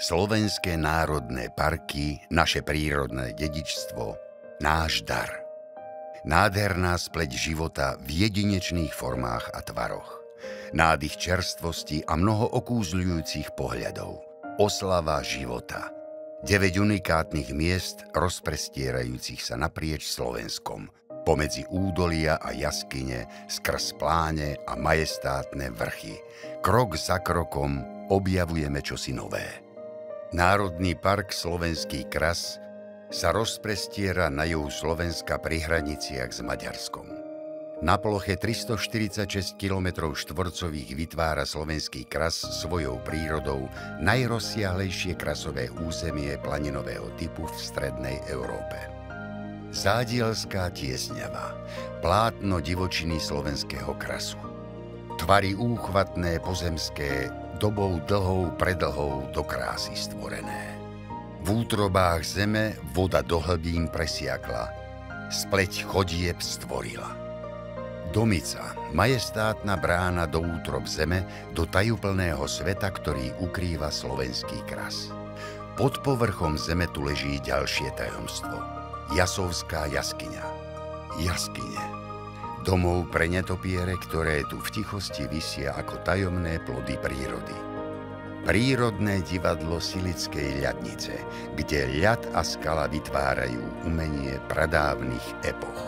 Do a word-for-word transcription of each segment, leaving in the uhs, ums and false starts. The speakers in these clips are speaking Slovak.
Slovenské národné parky, naše prírodné dedičstvo, náš dar. Nádherná spleť života v jedinečných formách a tvaroch. Nádych čerstvosti a mnoho okúzľujúcich pohľadov. Oslava života. deväť unikátnych miest rozprestierajúcich sa naprieč Slovenskom. Pomedzi údolia a jaskyne, skrz pláne a majestátne vrchy. Krok za krokom objavujeme čosi nové. Národný park Slovenský kras sa rozprestiera na juhu Slovenska pri hraniciach s Maďarskom. Na ploche tristoštyridsaťšesť kilometrov štvorcových vytvára Slovenský kras svojou prírodou najrozsiahlejšie krasové územie planinového typu v strednej Európe. Zádielská tiesňava, plátno divočiny slovenského krasu. Tvary úchvatné pozemské, dobou dlhou predlhou do krásy stvorené. V útrobách zeme voda do hlbín presiakla, spleť chodieb stvorila. Domica, majestátna brána do útrob zeme, do tajúplného sveta, ktorý ukrýva slovenský kras. Pod povrchom zeme tu leží ďalšie tajomstvo. Jasovská jaskyňa. Jaskyne. Domov pre netopiere, ktoré tu v tichosti visia ako tajomné plody prírody. Prírodné divadlo Silickej ľadnice, kde ľad a skala vytvárajú umenie pradávnych epoch.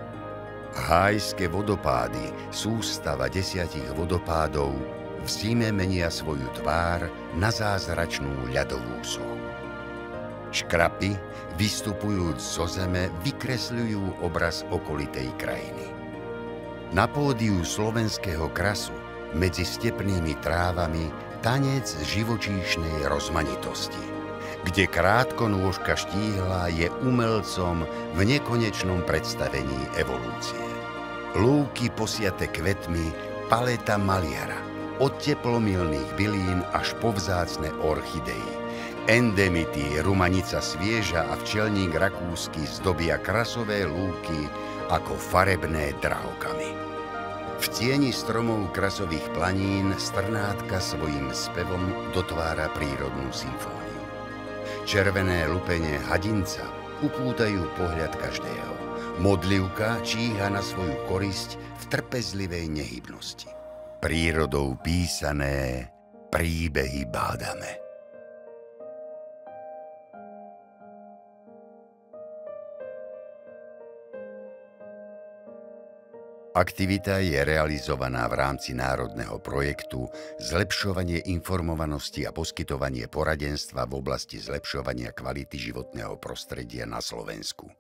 Hájské vodopády, sústava desiatich vodopádov, v zime menia svoju tvár na zázračnú ľadovú sochu. Škrapy, vystupujúc zo zeme, vykresľujú obraz okolitej krajiny. Na pódiu slovenského krasu, medzi stepnými trávami, tanec živočíšnej rozmanitosti, kde krátkonôžka štíhla je umelcom v nekonečnom predstavení evolúcie. Lúky posiate kvetmi, paleta maliara, od teplomilných bylín až po vzácne orchidei. Endemity, rumanica svieža a včelník rakúsky zdobia krasové lúky ako farebné drahokamy. V tieni stromov krasových planín strnátka svojim spevom dotvára prírodnú symfóniu. Červené lupene hadinca upútajú pohľad každého. Modlivka číha na svoju korisť v trpezlivej nehybnosti. Prírodou písané príbehy bádame. Aktivita je realizovaná v rámci národného projektu Zlepšovanie informovanosti a poskytovanie poradenstva v oblasti zlepšovania kvality životného prostredia na Slovensku.